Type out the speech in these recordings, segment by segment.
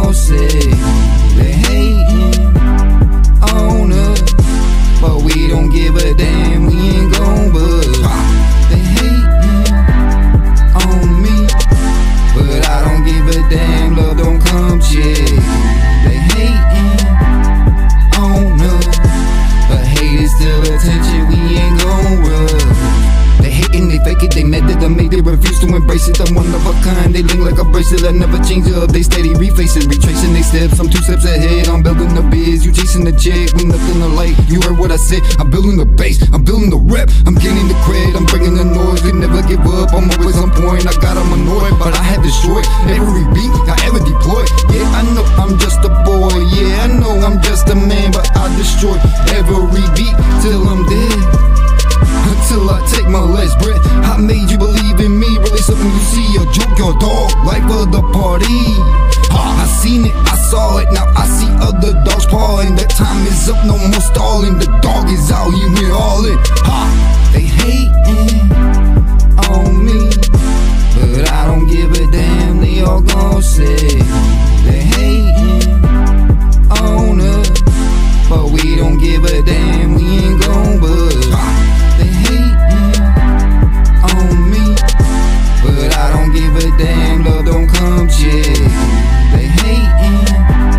gon' say they hating on us, but we don't give a damn, we ain't gon' budge. They hating on me, but I don't give a damn, love don't come cheap. They hating on us, but hate is still attention, we ain't gon' rush. They hating, they fake it, they mad that I made it, refuse to embrace it. I'm one of a kind, they link like a bracelet, I never change it up. They steady refacing, retracing they steps, I'm 2 steps ahead. I'm building the biz, you chasing the chick, we nothing alike. You heard what I said, I'm building the base, I'm building the rep, I'm getting the cred, I'm bringing the noise. We never give up, I'm always on point. I got them annoyed, but I have destroyed every beat I ever deployed. Yeah, I know I'm just a boy, yeah, I know I'm just a man, but I destroy every beat till I'm dead. Until I take my last breath. I made you believe in me, really something you see. A joke, your dog, life of the party. I seen it, I saw it, now I see other dogs pawing. That time is up, no more stalling. The dog is out, you hear all it. They hating on me, but I don't give a damn, they all gon' say they hating on us, but we don't give a damn, we ain't gon' budge. They hating on me, but I don't give a damn, love don't come cheap. They hating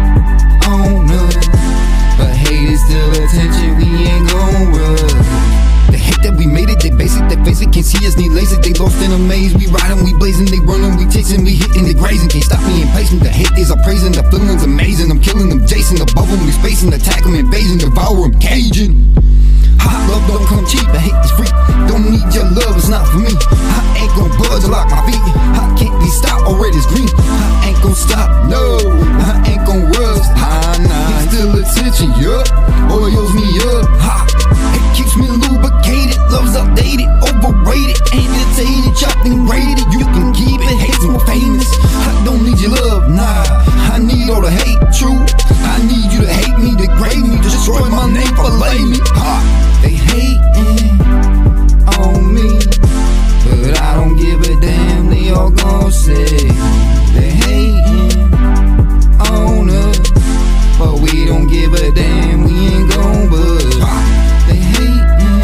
on us, but hate is still attention, we ain't gon' rush. They hate that we made it, they basic, they face it, can't see us, need lazy. They lost in a maze, we riding, we blazing, they running, we chasing, we hitting, they grazing. Can't stop me impatient, the hate is I'm praising, the feeling's amazing. I'm killing them, Jason, above them, we spacing, attack them, invasion, devour them, caging. Hot love don't come cheap, the hate is free. Don't need your love, it's not for me. I ain't gon' budge, lock my feet. I can't be stopped, already it's green. I ain't gon' stop, no, I ain't gon' rust. Nah, still attention, yup, oils me up. It keeps me lubricated, love's updated, overrated, annotated, chopped and rated. You can keep it, hate's more famous. I don't need your love, nah, I need all the hate, true. I need you to hate me, degrade me, destroy my name, fillet me. They hating on me, but I don't give a damn, they all gon' say they hating on us, but we don't give a damn, we ain't gon' budge. They hating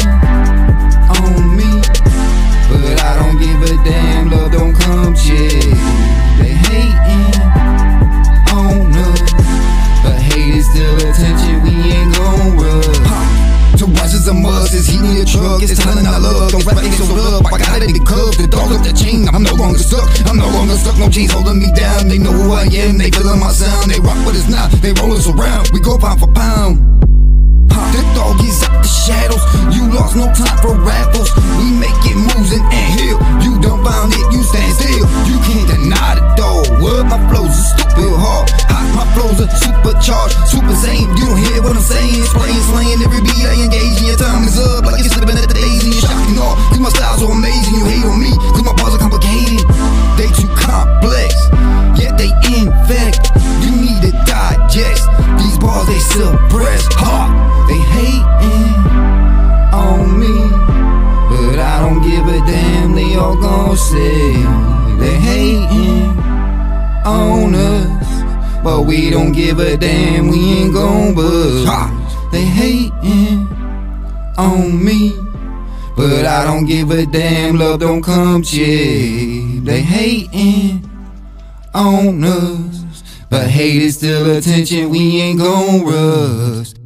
on me, but I don't give a damn, love don't come cheap. They hating on us, but hate is still attention, we ain't gon' rush. To watch as a must, it's heating your truck, it's telling I love. Don't rap so up, I got it in the club, the dog up the chain, I'm no longer stuck, no chains holding me down. They know who I am, they feeling my sound, they rock with us now, they roll us around, we go pound for pound. The dog is out the shadows, you lost no time for raffles. We making moves in ant hill, you don't bound it, you stand still. You can't deny the dog, what my flows are stupid hard. My flows are supercharged, super sane. You don't hear what I'm saying, spraying, slaying every beat I engage in. Your time is up, like you're slipping at the days and you're shocking all. Cause my style's so amazing, you hate on me, cause my bars are complicated. They too complex, yet they infect. You need to digest, these bars they suppress. They hating on me, but I don't give a damn, they all gon' say they hating on us, but we don't give a damn, we ain't gon' budge. They hating on me, but I don't give a damn, love don't come cheap. They hating on us, but hate is still attention, we ain't gon' rust.